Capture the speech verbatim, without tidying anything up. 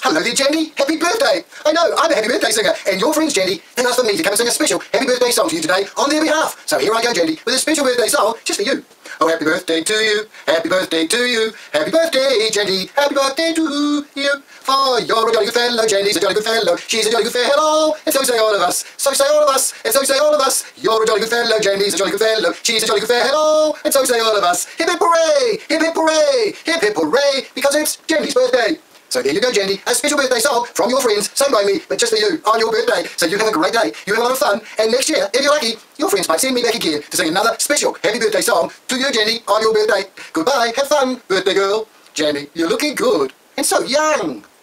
Hello there, Jandy. Happy birthday. I know, I'm a happy birthday singer, and your friends, Jandy, have asked for me to come and sing a special happy birthday song to you today on their behalf. So here I go, Jandy, with a special birthday song just for you. Oh, happy birthday to you, happy birthday to you, happy birthday, Jandy, happy birthday to you. For you're a jolly good fellow, Jandy's a jolly good fellow, she's a jolly good fellow, and so say all of us, so say all of us, and so say all of us. You're a jolly good fellow, Jandy's a jolly good fellow, she's a jolly good fellow, and so say all of us. Hip hip hooray, hip hip hooray, hip hip hooray, because it's Jandy's birthday. So there you go, Jandy, a special birthday song from your friends, sung by me, but just for you, on your birthday. So you have a great day, you have a lot of fun, and next year, if you're lucky, your friends might send me back again to sing another special happy birthday song to you, Jandy, on your birthday. Goodbye, have fun, birthday girl. Jandy, you're looking good, and so young.